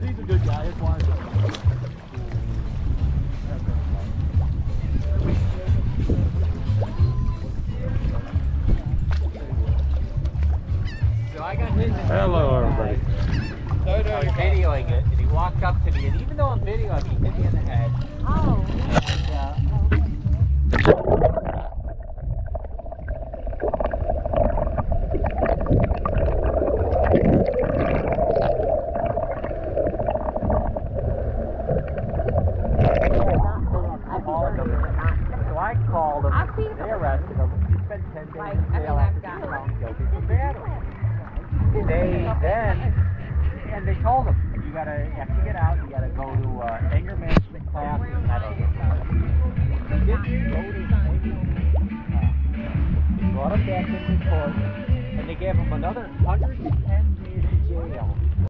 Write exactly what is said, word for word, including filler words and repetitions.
He's a good guy. His wife's So I got his. Hello, everybody. I was videoing it, and he walked up to me, and even though I'm videoing, he hit me in the head. Oh. And, uh, So I called him. I've seen They arrested him. He spent ten days Like, in I jail mean, after I've got being found guilty for battery. They then, and they told him, you gotta, after you get out, you gotta go to uh, anger management class and medical. He didn't go to anger management class. They brought him back into court, and they gave him another one hundred ten days in jail.